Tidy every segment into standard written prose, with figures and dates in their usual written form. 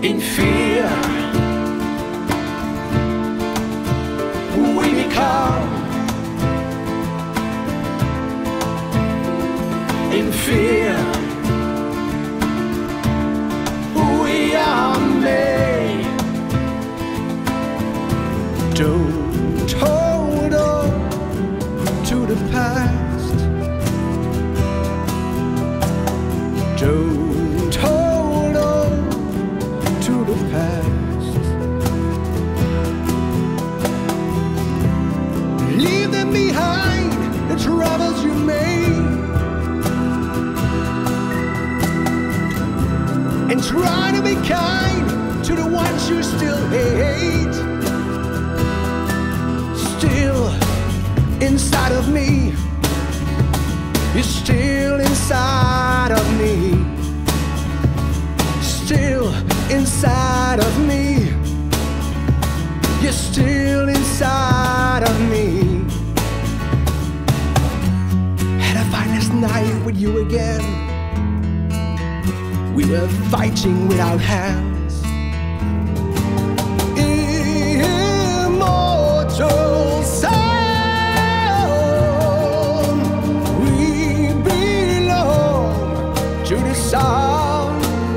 In fear, we become. In fear, we are made. Don't hold on to the past. Don't hold on to the past. Leave them behind, the troubles you made, and try to be kind to the ones you still hate. Still inside of me, you're still inside of me. Still inside of me, you're still inside of me. Had a finest night with you again. We were fighting without hands. Immortal sound, we belong to the sound.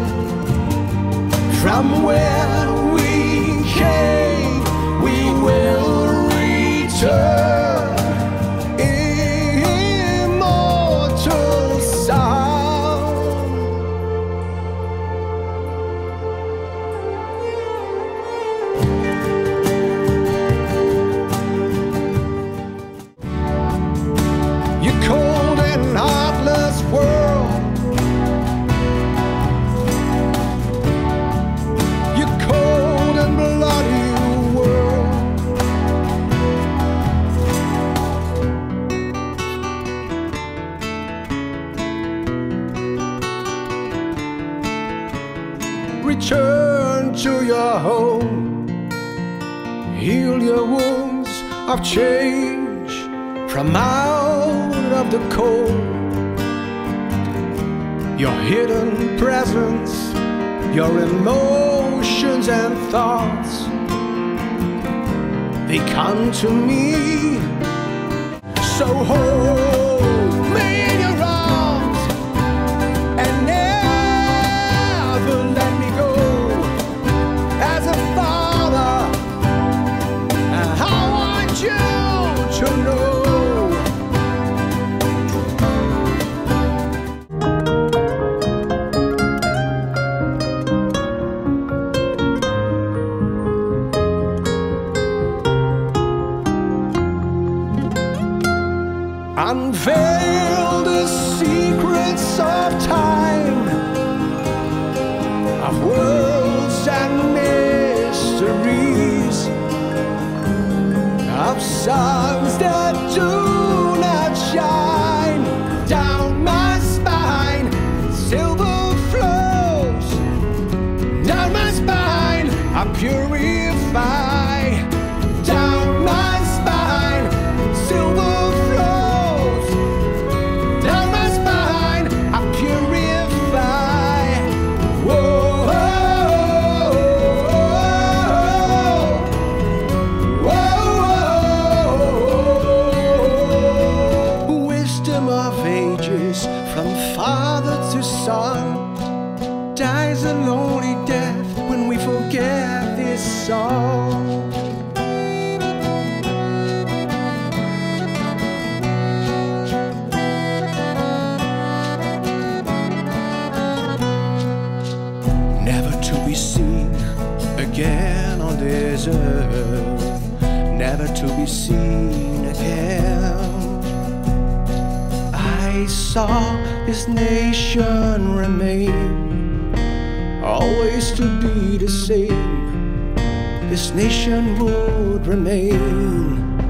From where we came, we will return. Immortal sound. Your cold and heartless world, your cold and bloody world. Return to your home, heal your wounds of change from out of the cold. Your hidden presence, your emotions and thoughts, they come to me. So hold me in your arms and never let me go. As a father, I want you to know. Unveil the secrets of time, of worlds and mysteries, of suns that do not shine down my spine. Silver flows down my spine, I purify down my spine. Silver from father to son, dies a lonely death when we forget this song. Never to be seen again on this earth, never to be seen again. I saw this nation remain, always to be the same. This nation would remain.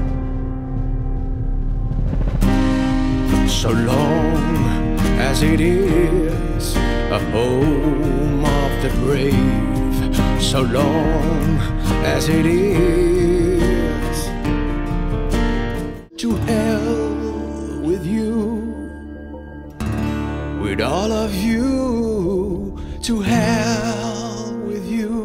So long as it is a home of the brave, so long as it is, to hell with you, with all of you, to hell with you.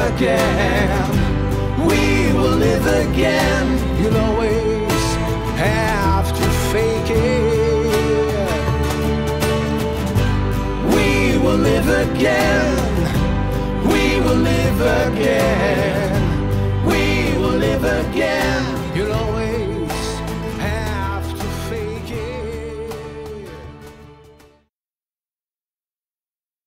again. We will live again. You'll always have to fake it. We will live again. We will live again.